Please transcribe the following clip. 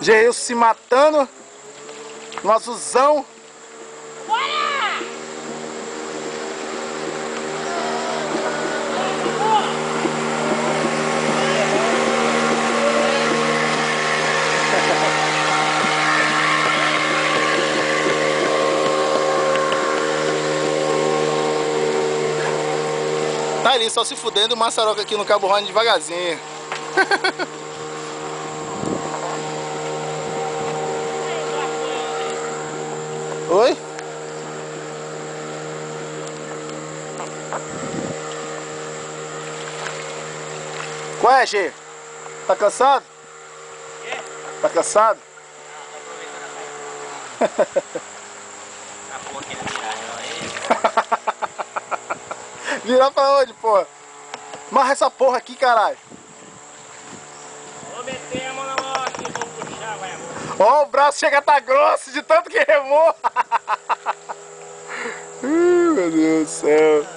Geilson se matando no azulzão. Tá ali, só se fudendo, o Massaroca aqui no Cabo Rony devagarzinho. Oi? Qual é, G? Tá cansado? É? Tá cansado? Não, tô aproveitando a porra que ele virar aí. Virar pra onde, porra? Marra essa porra aqui, caralho. Vou meter a mão na mão aqui, vou puxar, vai amor. Ó, o braço chega a tá grosso de tanto que remou. Meu Deus do céu.